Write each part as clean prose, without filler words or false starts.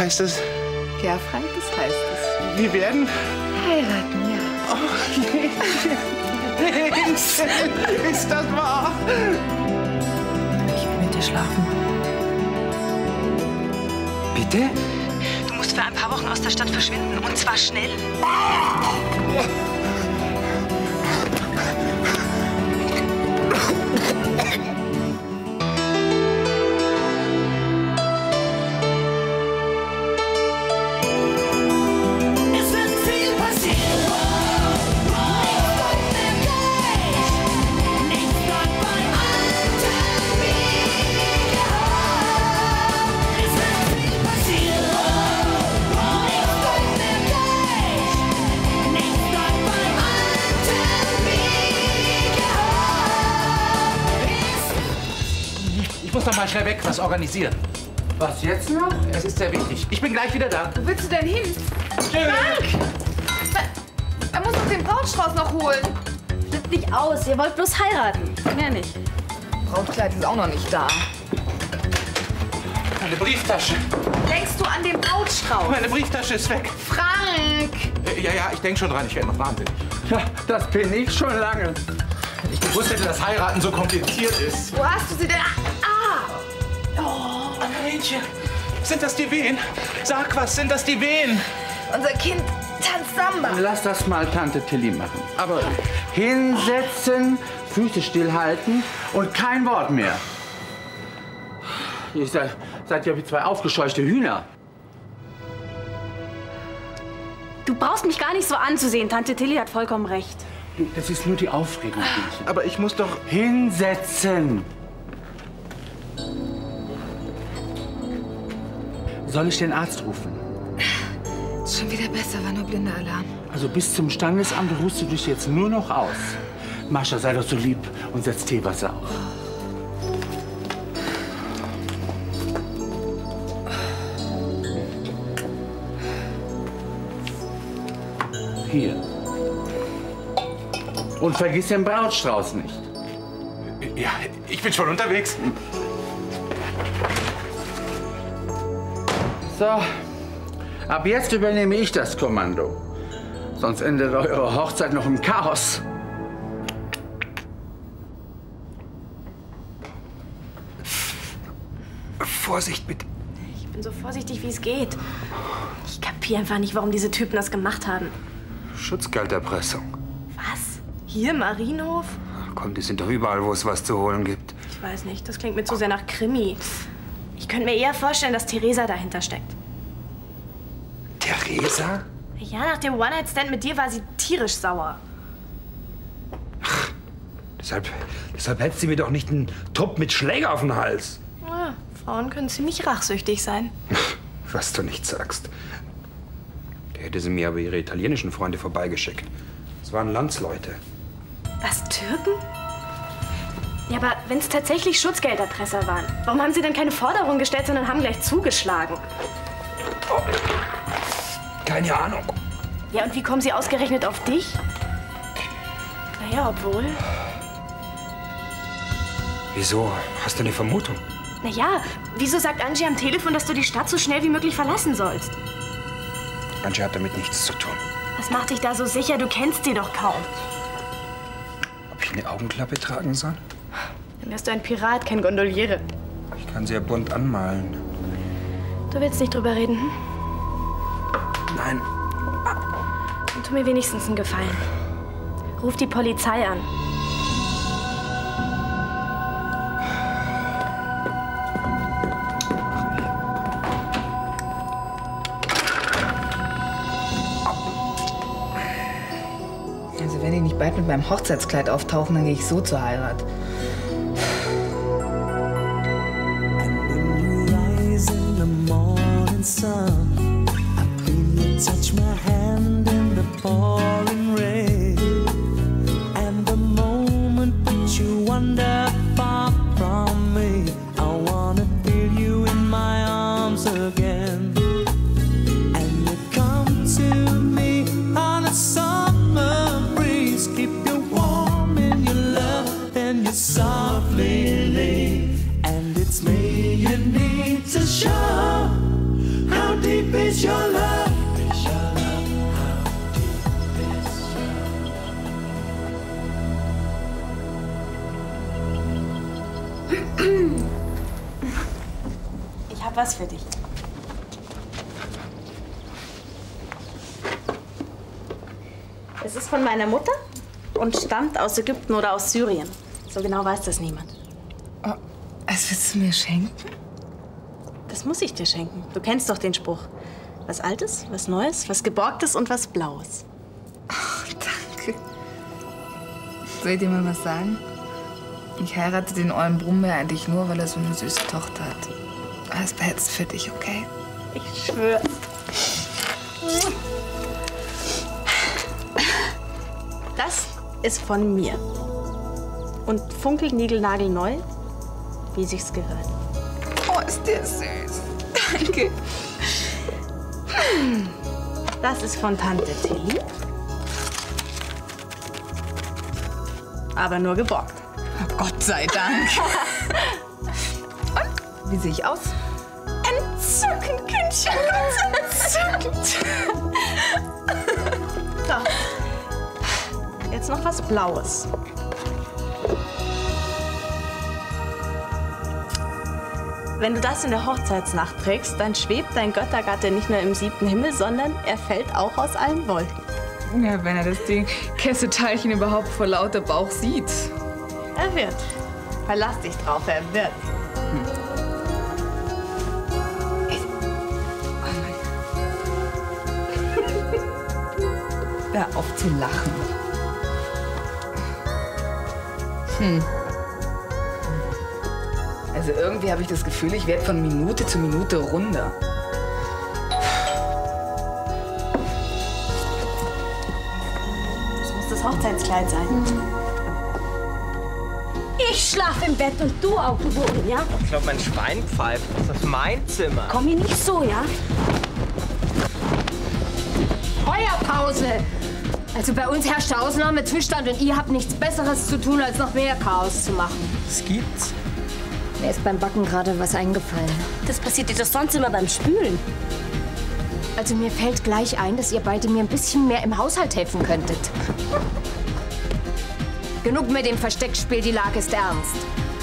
Heißt es? Ja, Frank, das heißt es. Wir werden Heiraten, ja. Oh, nee. Ist das wahr? Ich will mit dir schlafen. Bitte? Du musst für ein paar Wochen aus der Stadt verschwinden. Und zwar schnell. Ich muss noch mal schnell weg, was organisieren. Was jetzt noch? Es ist sehr wichtig. Ich bin gleich wieder da. Wo willst du denn hin? Frank! Er muss doch den Brautstrauß noch holen. Flippt nicht aus. Ihr wollt bloß heiraten. Mehr nicht. Brautkleid ist auch noch nicht da. Meine Brieftasche. Denkst du an den Brautstrauß? Meine Brieftasche ist weg. Frank! Ja, ich denke schon dran. Ich werde noch wahnsinnig. Ja, das bin ich schon lange. Ich gewusst hätte, dass heiraten so kompliziert ist. Wo hast du sie denn? Mädchen, sind das die Wehen? Sag was, sind das die Wehen? Unser Kind tanzt Samba. Lass das mal Tante Tilly machen. Aber hinsetzen, Füße stillhalten und kein Wort mehr. Ihr seid ja wie zwei aufgescheuchte Hühner. Du brauchst mich gar nicht so anzusehen. Tante Tilly hat vollkommen recht. Das ist nur die Aufregung. Aber ich muss doch... Hinsetzen! Soll ich den Arzt rufen? Ist schon wieder besser, war nur blinder Alarm. Also bis zum Standesamt ruhst du dich jetzt nur noch aus. Mascha, sei doch so lieb und setz Teewasser auf. Hier. Und vergiss den Brautstrauß nicht. Ja, ich bin schon unterwegs. So, ab jetzt übernehme ich das Kommando. Sonst endet eure Hochzeit noch im Chaos. Vorsicht, bitte. Ich bin so vorsichtig, wie es geht. Ich kapiere einfach nicht, warum diese Typen das gemacht haben. Schutzgelderpressung. Was? Hier im Marienhof? Komm, die sind doch überall, wo es was zu holen gibt. Ich weiß nicht, das klingt mir zu sehr nach Krimi. Ich könnte mir eher vorstellen, dass Theresa dahinter steckt. Theresa? Ja, nach dem One-Night-Stand mit dir war sie tierisch sauer. Ach, deshalb hält sie mir doch nicht einen Trupp mit Schläger auf den Hals. Ja, Frauen können ziemlich rachsüchtig sein. Was du nicht sagst. Der hätte sie mir aber ihre italienischen Freunde vorbeigeschickt. Das waren Landsleute. Was, Türken? Ja, aber wenn es tatsächlich Schutzgelderpresser waren, warum haben sie denn keine Forderung gestellt, sondern haben gleich zugeschlagen? Oh. Keine Ahnung. Ja, und wie kommen sie ausgerechnet auf dich? Naja, obwohl... Wieso? Hast du eine Vermutung? Naja, wieso sagt Angie am Telefon, dass du die Stadt so schnell wie möglich verlassen sollst? Angie hat damit nichts zu tun. Was macht dich da so sicher? Du kennst sie doch kaum. Ob ich eine Augenklappe tragen soll? Dann wärst du ein Pirat, kein Gondoliere. Ich kann sie ja bunt anmalen. Du willst nicht drüber reden, hm? Nein. Dann tu mir wenigstens einen Gefallen. Ruf die Polizei an. Also wenn die nicht bald mit meinem Hochzeitskleid auftauchen, dann gehe ich so zur Heirat. Touch my hand in the pouring rain, and the moment that you wander far from me, I wanna feel you in my arms again. And you come to me on a summer breeze, keep you warm in your love, and you softly leave. And it's me you need to show how deep is your love? Is your love? How deep is Ich hab was für dich. Es ist von meiner Mutter und stammt aus Ägypten oder aus Syrien. So genau weiß das niemand. Oh, was willst du mir schenken? Das muss ich dir schenken. Du kennst doch den Spruch. Was Altes, was Neues, was Geborgtes und was Blaues. Ach, danke. Soll ich dir mal was sagen? Ich heirate den ollen Brummbär eigentlich nur, weil er so eine süße Tochter hat. Das behältst du für dich, okay? Ich schwöre. Das ist von mir. Und funkelniegelnagelneu, wie sich's gehört. Oh, ist der süß. Danke. Das ist von Tante Tilly. Aber nur geborgt. Oh, Gott sei Dank. Und? Wie sehe ich aus? Entzückend, Kindchen, ganz entzückend. So. Jetzt noch was Blaues. Wenn du das in der Hochzeitsnacht trägst, dann schwebt dein Göttergatte nicht nur im 7. Himmel, sondern er fällt auch aus allen Wolken. Ja, wenn er das Ding Kesseteilchen überhaupt vor lauter Bauch sieht. Er wird. Verlass dich drauf, er wird. Hör auf zu lachen. Also irgendwie habe ich das Gefühl, ich werde von Minute zu Minute runder. Das muss das Hochzeitskleid sein. Ich schlaf im Bett und du auf dem Boden, ja? Ich glaube, mein Schwein pfeift. Das ist mein Zimmer. Komm mir nicht so, ja? Feuerpause! Also bei uns herrscht der Ausnahmezustand und ihr habt nichts Besseres zu tun, als noch mehr Chaos zu machen. Das gibt's. Mir ist beim Backen gerade was eingefallen. Das passiert dir doch sonst immer beim Spülen. Also mir fällt gleich ein, dass ihr beide mir ein bisschen mehr im Haushalt helfen könntet. Genug mit dem Versteckspiel, die Lage ist ernst.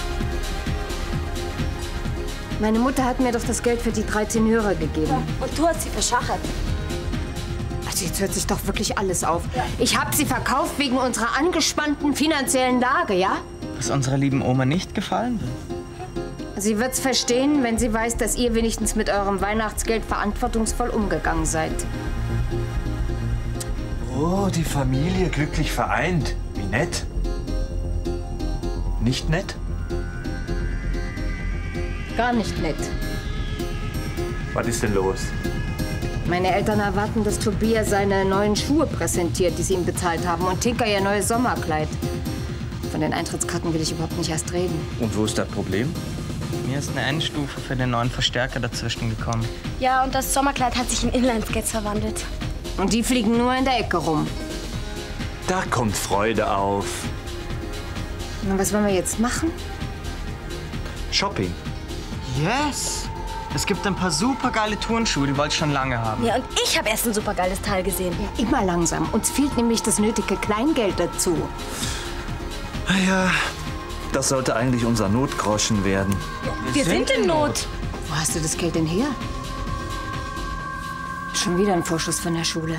Meine Mutter hat mir doch das Geld für die 3 Tenöre gegeben. Ja, und du hast sie verschachert. Also jetzt hört sich doch wirklich alles auf. Ja. Ich habe sie verkauft wegen unserer angespannten finanziellen Lage, ja? Was unserer lieben Oma nicht gefallen wird. Sie wird's verstehen, wenn sie weiß, dass ihr wenigstens mit eurem Weihnachtsgeld verantwortungsvoll umgegangen seid. Oh, die Familie glücklich vereint. Wie nett. Nicht nett? Gar nicht nett. Was ist denn los? Meine Eltern erwarten, dass Tobias seine neuen Schuhe präsentiert, die sie ihm bezahlt haben, und Tinker ihr neues Sommerkleid. Von den Eintrittskarten will ich überhaupt nicht erst reden. Und wo ist das Problem? Mir ist eine Endstufe für den neuen Verstärker dazwischen gekommen. Ja, und das Sommerkleid hat sich in Inlineskates verwandelt. Und die fliegen nur in der Ecke rum. Da kommt Freude auf. Na, was wollen wir jetzt machen? Shopping. Yes! Es gibt ein paar supergeile Turnschuhe, die wollte ich schon lange haben. Ja, und ich habe erst ein supergeiles Teil gesehen. Ja, immer langsam. Uns fehlt nämlich das nötige Kleingeld dazu. Ja, das sollte eigentlich unser Notgroschen werden. Wir sind in Not. Wo hast du das Geld denn her? Schon wieder ein Vorschuss von der Schule.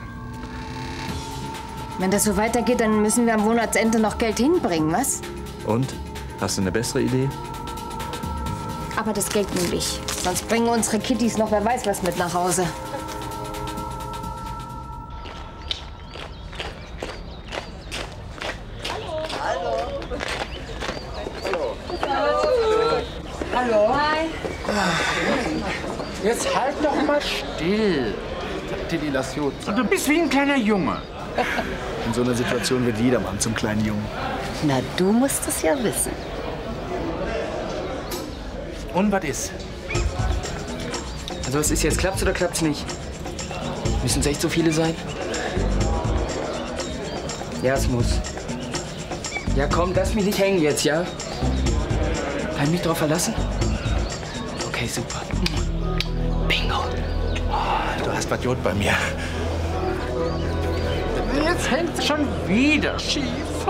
Wenn das so weitergeht, dann müssen wir am Monatsende noch Geld hinbringen, was? Und? Hast du eine bessere Idee? Aber das Geld nehme ich. Sonst bringen unsere Kitties noch wer weiß was mit nach Hause. Hallo. Hi. Jetzt halt doch mal still. Tilly, lass gut. Du bist wie ein kleiner Junge. In so einer Situation wird jedermann zum kleinen Jungen. Na, du musst es ja wissen. Und was ist? Also was ist jetzt? Klappt's oder klappt's nicht? Müssen es echt so viele sein? Ja, es muss. Ja, komm, lass mich nicht hängen jetzt, ja? Kann ich mich drauf verlassen? Okay, super. Bingo. Oh, du hast was Jod bei mir. Jetzt hängt schon wieder schief.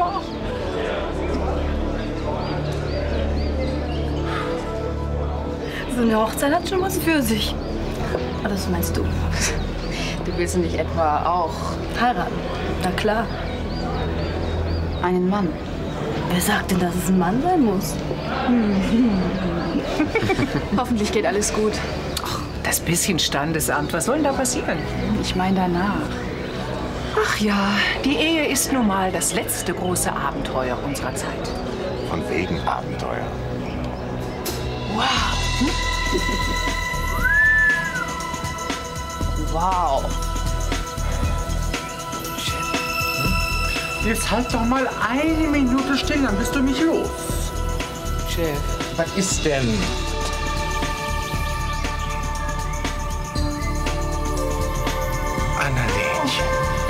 So eine Hochzeit hat schon was für sich. Oder was meinst du? Du willst nicht etwa auch Heiraten? Na klar. einen Mann? Wer sagt denn, dass es ein Mann sein muss? Hoffentlich geht alles gut. Ach, das bisschen Standesamt, was soll denn da passieren? Ich meine danach. Ach ja, die Ehe ist nun mal das letzte große Abenteuer unserer Zeit. Von wegen Abenteuer. Wow. Wow. Jetzt halt doch mal eine Minute still, dann bist du mich los. Chef, was ist denn? Annalena.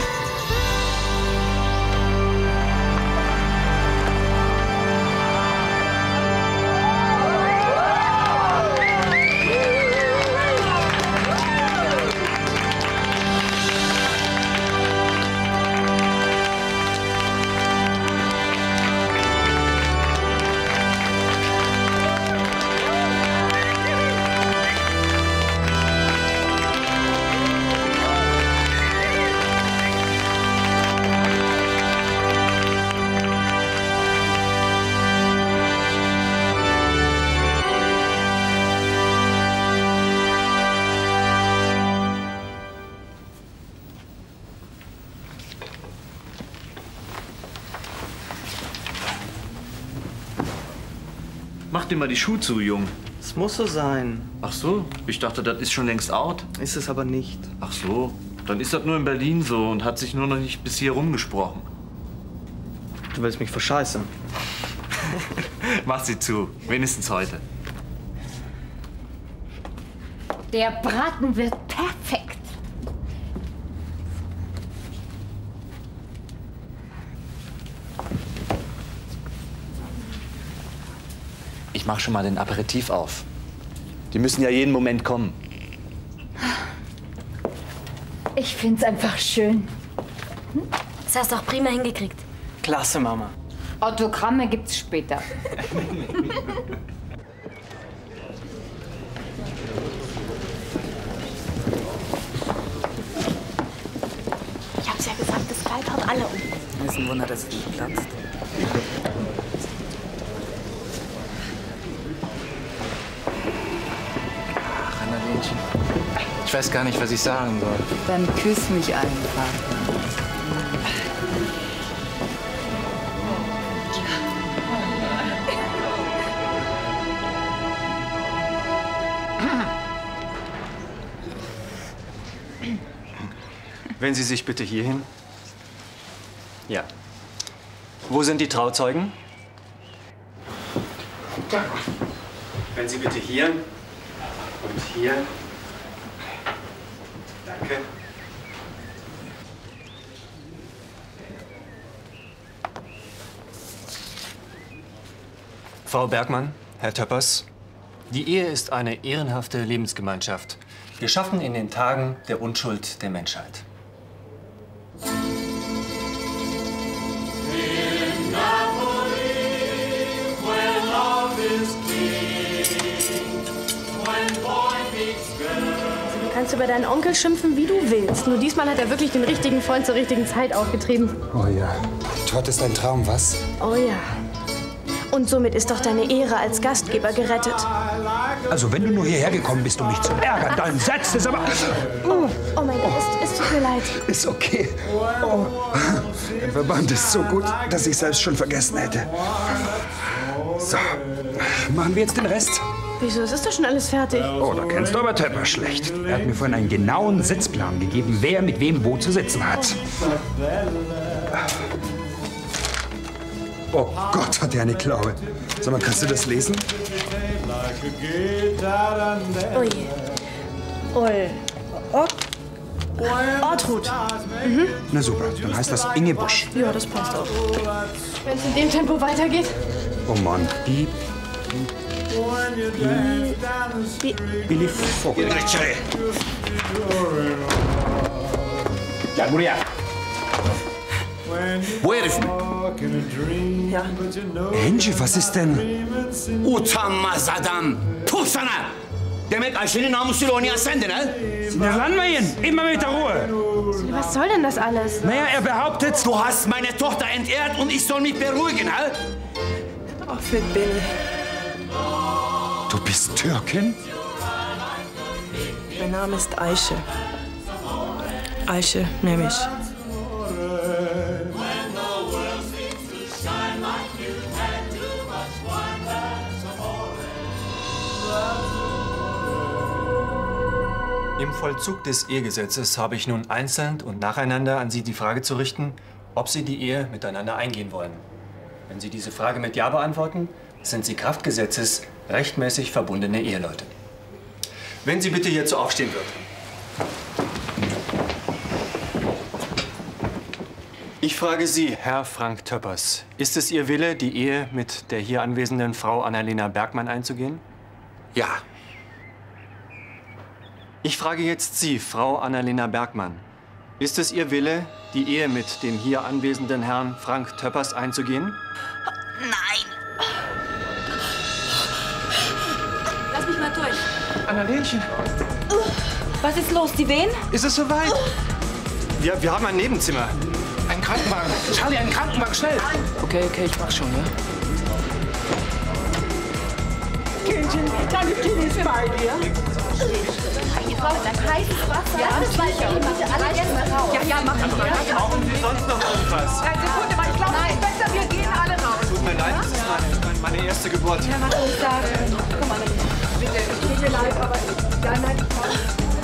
Mach dir mal die Schuhe zu, Jung. Es muss so sein. Ach so, ich dachte, das ist schon längst out. Ist es aber nicht. Ach so, dann ist das nur in Berlin so und hat sich nur noch nicht bis hier rumgesprochen. Du willst mich verscheißen. Mach sie zu, wenigstens heute. Der Braten wird perfekt. Ich mach schon mal den Aperitif auf. Die müssen ja jeden Moment kommen. Ich find's einfach schön. Das hast du auch prima hingekriegt. Klasse, Mama. Autogramme gibt's später. Ich hab's ja gesagt, das Kleid haut alle um. Es ist ein Wunder, dass es nicht platzt. Ach, Annalenchen. Ich weiß gar nicht, was ich sagen soll. Dann küss mich einfach. Wenn Sie sich bitte hierhin. Ja. Wo sind die Trauzeugen? Wenn Sie bitte hier und hier. Danke. Frau Bergmann, Herr Töppers, die Ehe ist eine ehrenhafte Lebensgemeinschaft, geschaffen in den Tagen der Unschuld der Menschheit. Du kannst über deinen Onkel schimpfen, wie du willst. Nur diesmal hat er wirklich den richtigen Freund zur richtigen Zeit aufgetrieben. Oh ja. Todd ist ein Traum, was? Oh ja. Und somit ist doch deine Ehre als Gastgeber gerettet. Also, wenn du nur hierher gekommen bist, um mich zu ärgern, dann setzt es aber... Oh mein Gott, es tut mir leid. Ist okay. Oh. Der Verband ist so gut, dass ich selbst schon vergessen hätte. So, machen wir jetzt den Rest? Wieso? Es ist doch schon alles fertig. Oh, da kennst du aber Tepper schlecht. Er hat mir vorhin einen genauen Sitzplan gegeben, wer mit wem wo zu sitzen hat. Oh Gott, hat er eine Klaue. Sag mal, kannst du das lesen? Oh je. Ortrud. Mhm. Na super, dann heißt das Inge Busch. Ja, das passt auch. Wenn es in dem Tempo weitergeht. Oh Mann. Billy Vogel. Ja, Muria. Bu herif mi? Ya. Henci, was ist denn? Utanmaz adam. Puh sana! Demek Ayşe'nin namusuyla oynayan sendin, ha? Landmayın, immer mit der Ruhe. Was soll denn das alles? Naja, er behauptet... Du hast meine Tochter entehrt und ich soll mich beruhigen, ha? Affet beni. Du bist Türkin? Mein Name ist Ayşe. Ayşe Memiş. Im Vollzug des Ehegesetzes habe ich nun einzeln und nacheinander an Sie die Frage zu richten, ob Sie die Ehe miteinander eingehen wollen. Wenn Sie diese Frage mit Ja beantworten, sind Sie Kraft Gesetzes rechtmäßig verbundene Eheleute. Wenn Sie bitte hierzu aufstehen würden. Ich frage Sie, Herr Frank Töppers, ist es Ihr Wille, die Ehe mit der hier anwesenden Frau Annalena Bergmann einzugehen? Ja. Ich frage jetzt Sie, Frau Annalena Bergmann. Ist es Ihr Wille, die Ehe mit dem hier anwesenden Herrn Frank Töppers einzugehen? Nein. Lass mich mal durch. Annalenchen. Was ist los? Die Wehen? Ist es soweit? Wir haben ein Nebenzimmer. Ein Krankenwagen. Charlie, einen Krankenwagen, schnell. Okay, ich mach schon, ja? Kindchen, deine Kind ist bei dir. Ihr braucht ein heißes Wasser. Ja, sicher. Bitte alle jetzt mal raus. Ja, mach ich. Brauchen Sie sonst noch irgendwas? Sekunde mal, ich glaube, es ist besser, wir gehen alle raus. Tut mir leid, das ist meine erste Geburt. Ja, was soll ich sagen? Komm mal, bitte, tut mir leid, aber nein, ich komme.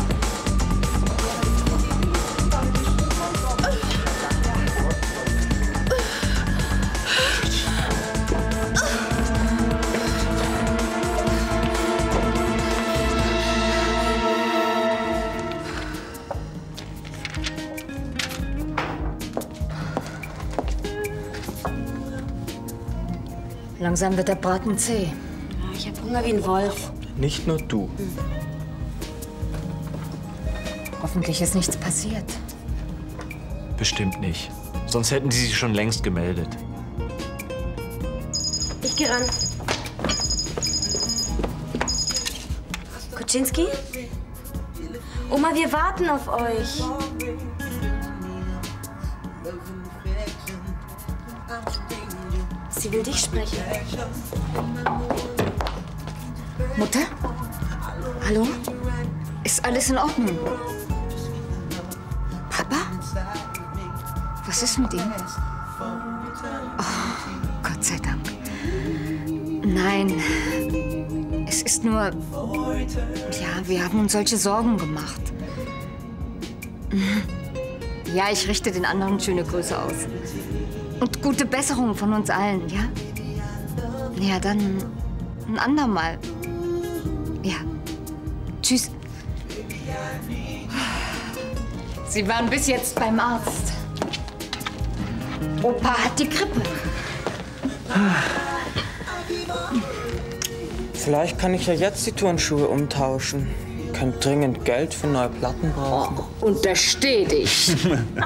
Langsam wird der Braten zäh. Ich hab Hunger wie ein Wolf. Nicht nur du. Hoffentlich ist nichts passiert. Bestimmt nicht. Sonst hätten sie sich schon längst gemeldet. Ich geh ran. Kuczynski? Oma, wir warten auf euch. Sie will dich sprechen. Mutter? Hallo? Ist alles in Ordnung? Papa? Was ist mit ihm? Oh, Gott sei Dank. Nein, es ist nur... Ja, wir haben uns solche Sorgen gemacht. Ja, ich richte den anderen schöne Grüße aus. Und gute Besserung von uns allen, ja? Ja, dann ein andermal. Ja. Tschüss. Sie waren bis jetzt beim Arzt. Opa hat die Grippe. Vielleicht kann ich ja jetzt die Turnschuhe umtauschen. Ich kann dringend Geld für neue Platten brauchen. Oh, untersteh dich.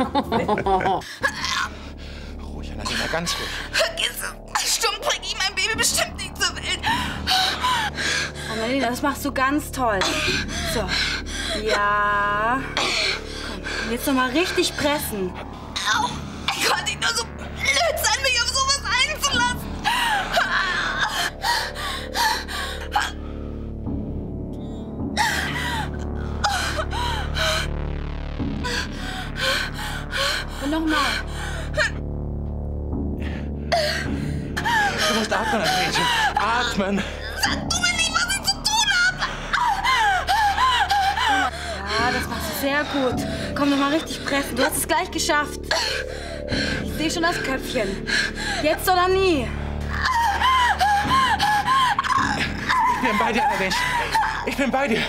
Ruhig, Annalena, ganz ruhig. Vergiss es. Stumm bringt ihm mein Baby bestimmt nicht zur Welt. Annalena, das machst du ganz toll. So. Ja. Komm, jetzt noch mal richtig pressen. Au. Ich konnte nicht nur so blöd sein, mich auf sowas einzulassen. Und nochmal. Du musst atmen, Annalena. Atmen. Sag du mir nicht, was ich zu tun habe. Ja, das machst du sehr gut. Komm, noch mal richtig pressen. Du hast es gleich geschafft. Ich sehe schon das Köpfchen. Jetzt oder nie. Ich bin bei dir, Annalena. Ich bin bei dir.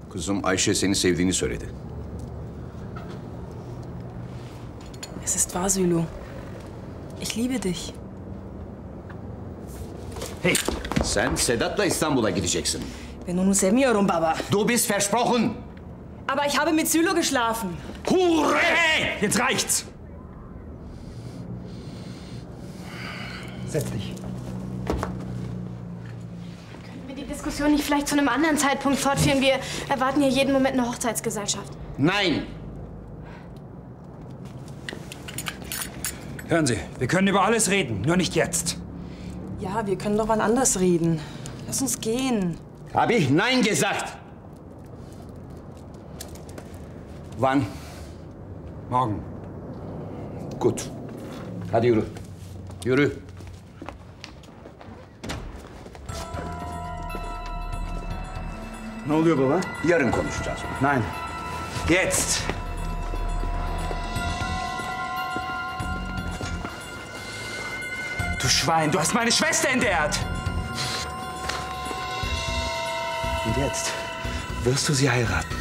Kızım Ayşe seni sevdiğini söyledi. Es ist wahr, Sülo. Ich liebe dich. Hey, sen Sedat'la İstanbul'a gideceksin. Ben onu sevmiyorum baba. Du bist versprochen. Aber ich habe mit Sülo geschlafen. Hure! Jetzt reicht's! Setz dich. Können wir die Diskussion nicht vielleicht zu einem anderen Zeitpunkt fortführen? Wir erwarten hier jeden Moment eine Hochzeitsgesellschaft. Nein! Hören Sie, wir können über alles reden, nur nicht jetzt. Ja, wir können doch wann anders reden. Lass uns gehen. Hab ich Nein gesagt? Wann? Morgen. Gut. Hadi yürü. Yürü. Ne oluyor baba? Yarın konuşacağız. Nein. Jetzt. Du Schwein, du hast meine Schwester entehrt! Und jetzt wirst du sie heiraten.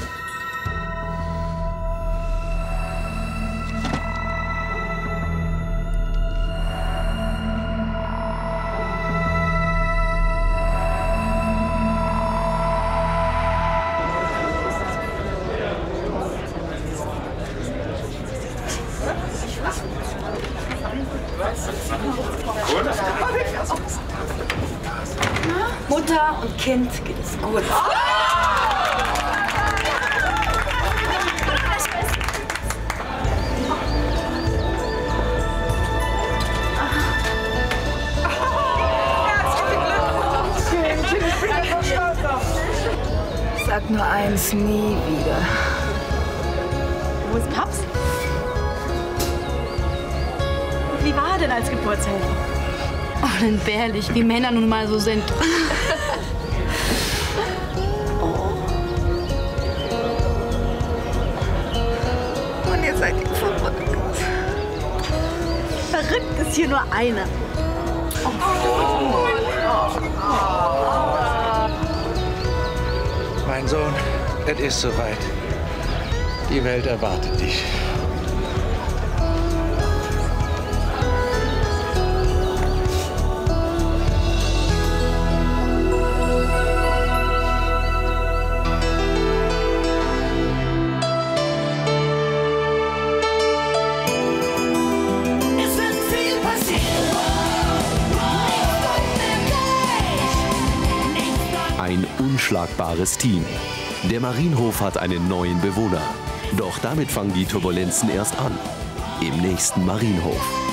Mutter und Kind geht es gut. Sag nur eins, nie wieder. Wo ist Paps? Wie war er denn als Geburtshelfer? Oh, entbehrlich, wie Männer nun mal so sind. Und ihr seid verrückt. Verrückt ist hier nur einer. Mein Sohn, es ist soweit. Die Welt erwartet dich. Ein unschlagbares Team. Der Marienhof hat einen neuen Bewohner. Doch damit fangen die Turbulenzen erst an. Im nächsten Marienhof.